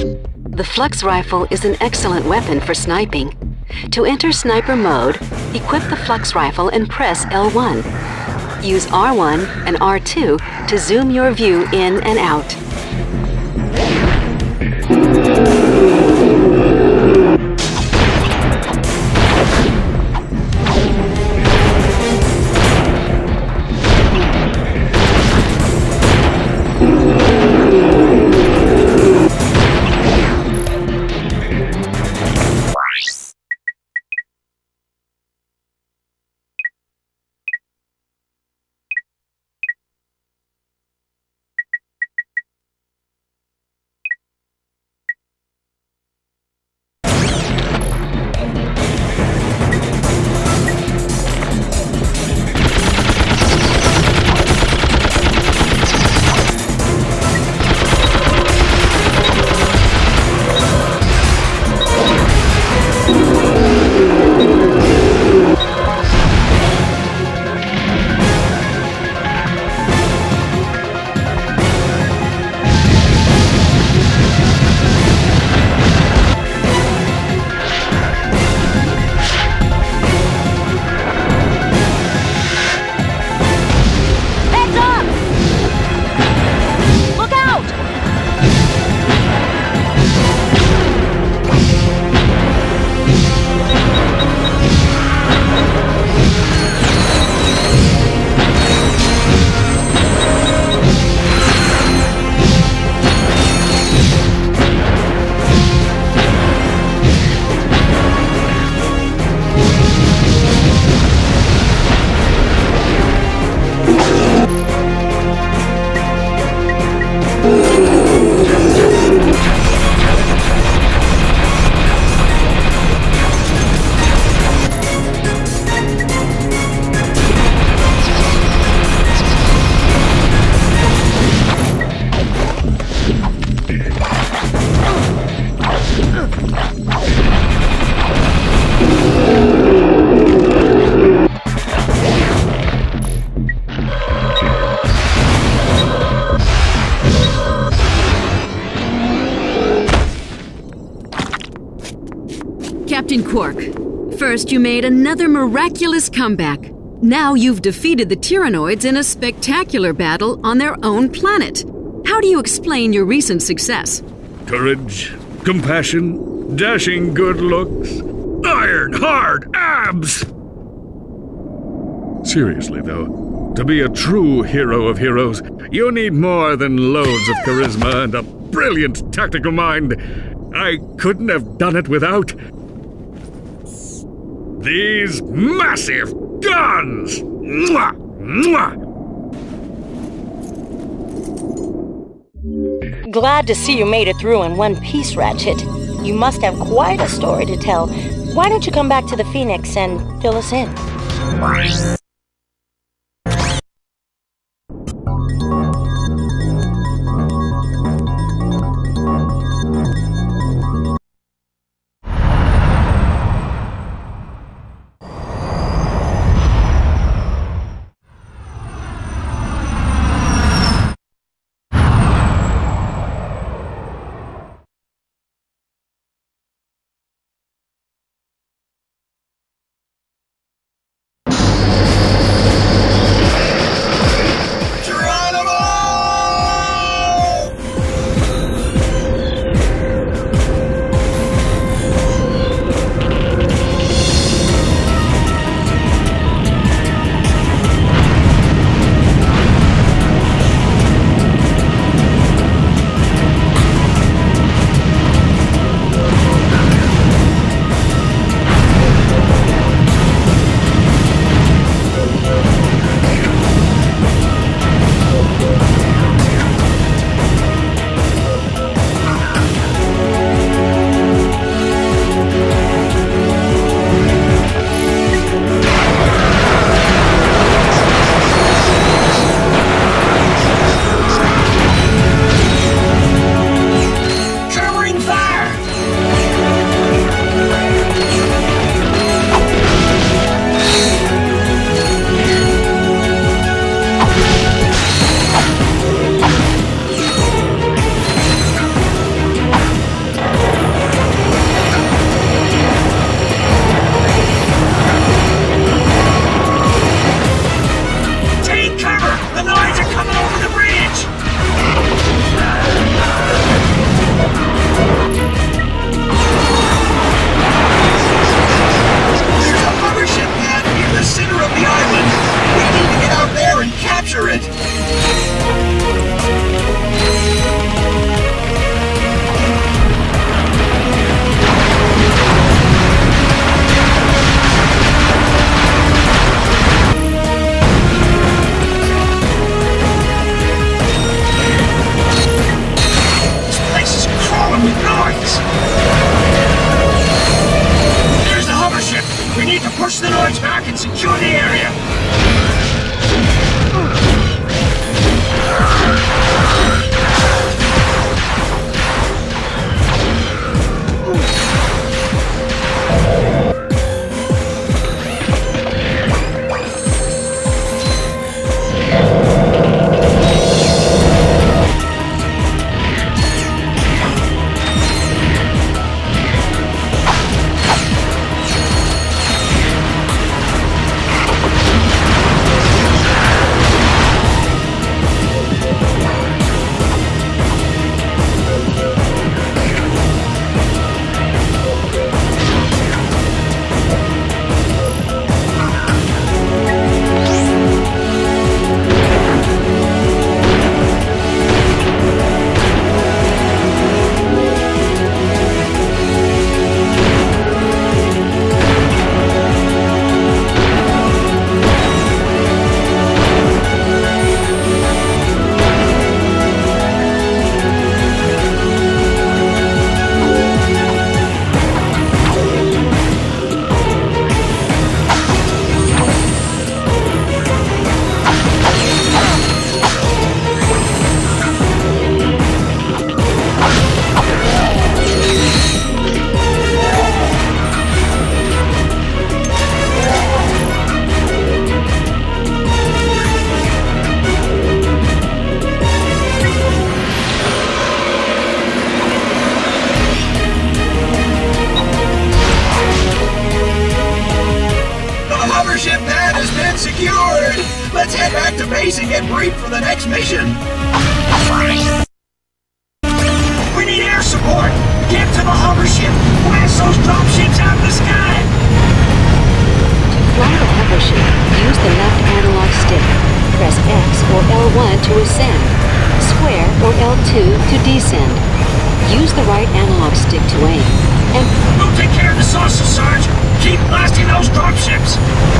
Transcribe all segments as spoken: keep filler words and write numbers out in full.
The Flux Rifle is an excellent weapon for sniping. To enter sniper mode, equip the Flux Rifle and press L one. Use R one and R two to zoom your view in and out. Captain Quark, first you made another miraculous comeback. Now you've defeated the Tyhrranoids in a spectacular battle on their own planet. How do you explain your recent success? Courage, compassion, dashing good looks, iron hard abs! Seriously though, to be a true hero of heroes, you need more than loads of charisma and a brilliant tactical mind. I couldn't have done it without these massive guns! Mwah! Mwah! Glad to see you made it through in one piece, Ratchet. You must have quite a story to tell. Why don't you come back to the Phoenix and fill us in? base and get briefed for the next mission. We need air support! Get to the hover ship! Blast those drop ships out of the sky! To fly the hover ship, use the left analog stick. Press X or L one to ascend, square or L two to descend. Use the right analog stick to aim, and... We'll take care of the saucer, Sarge! Keep blasting those drop ships!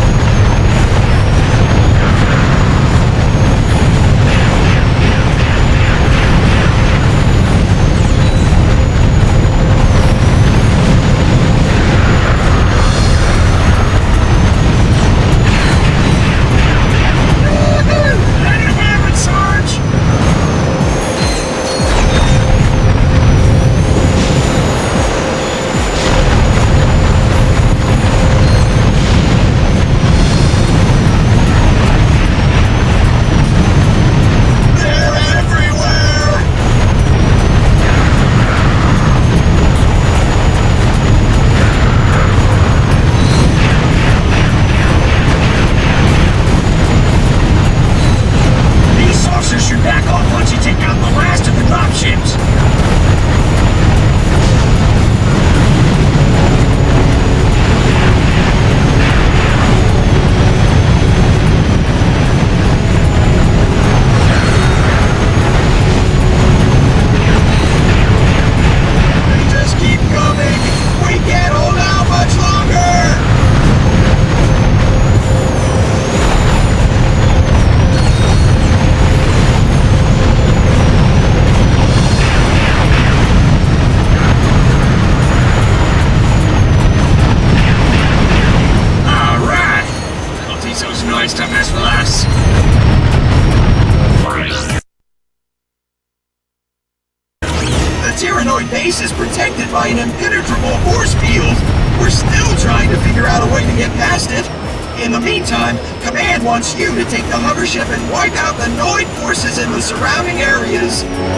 Tyhrranoid base is protected by an impenetrable force field. We're still trying to figure out a way to get past it. In the meantime, Command wants you to take the hover ship and wipe out the Noid forces in the surrounding areas.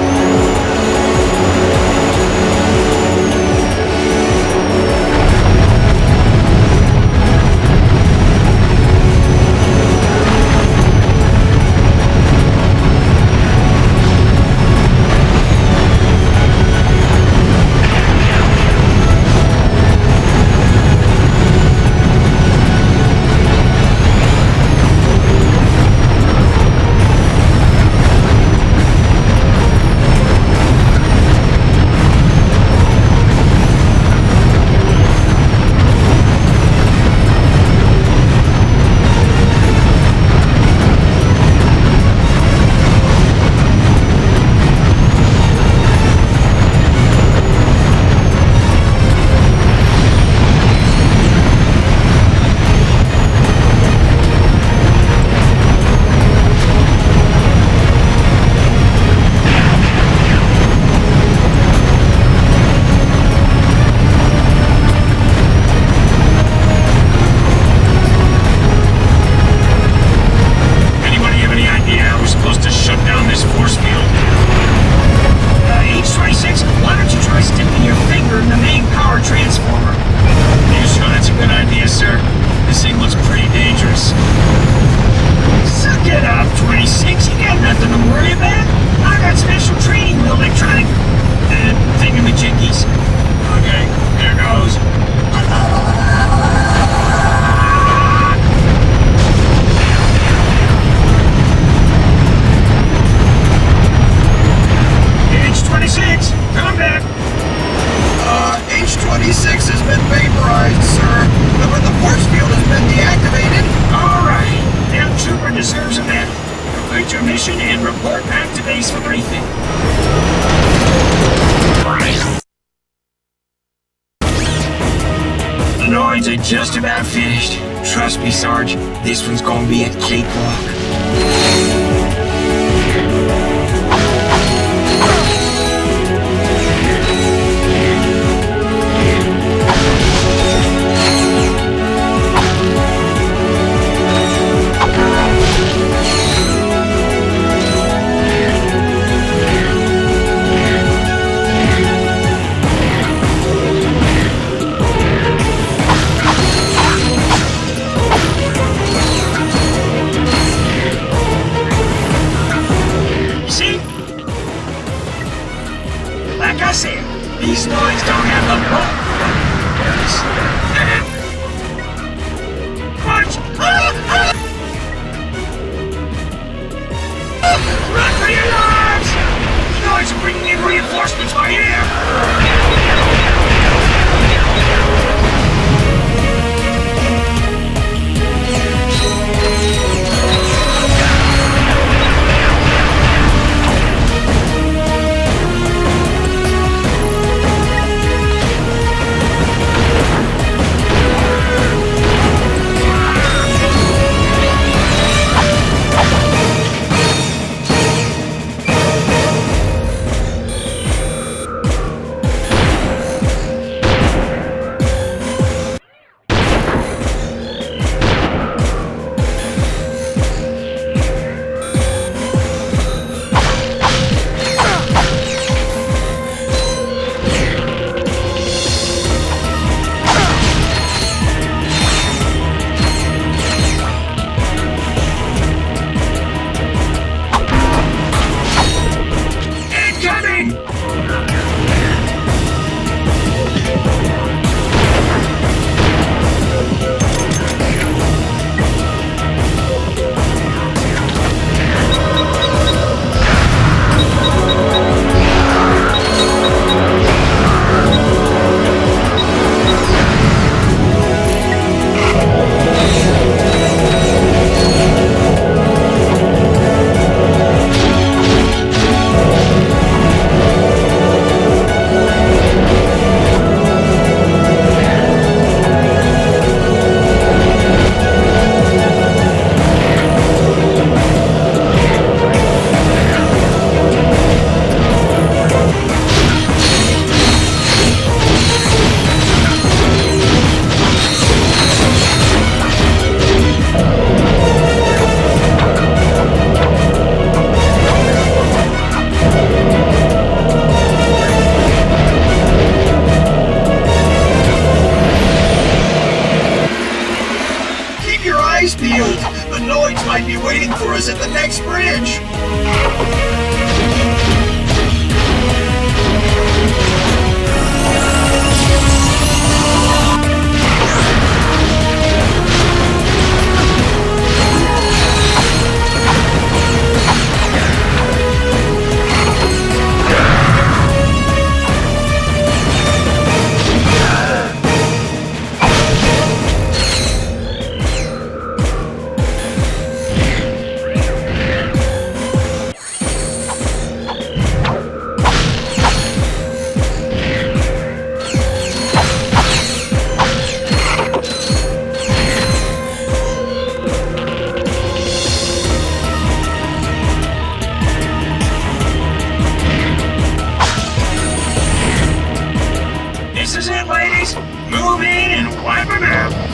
twenty-six has been vaporized, sir, but the force field has been deactivated. All right, that trooper deserves a medal. Complete your mission and report back to base for briefing. The Noids are just about finished. Trust me, Sarge, this one's gonna be a cakewalk. like I said, these noise don't have the ball. March! Ah, ah. Run for your lives! The noise are bringing in reinforcements by air! Peeled. The Noids might be waiting for us at the next bridge. This is it, ladies. Move in and wipe them out.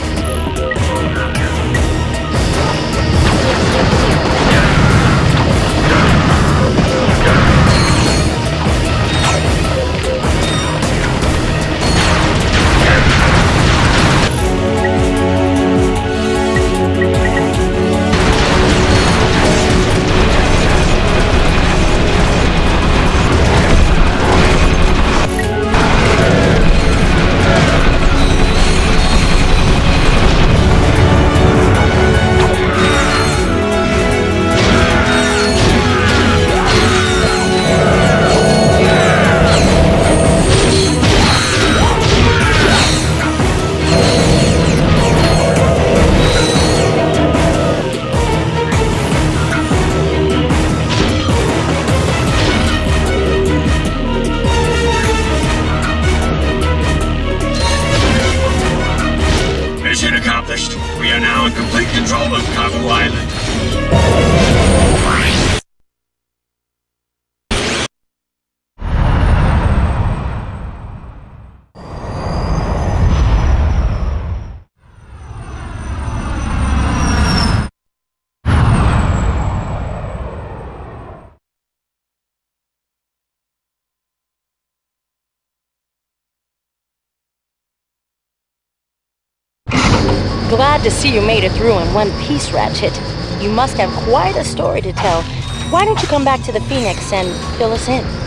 Mission accomplished. We are now in complete control of Kavu Island. Glad to see you made it through in one piece, Ratchet. You must have quite a story to tell. Why don't you come back to the Phoenix and fill us in?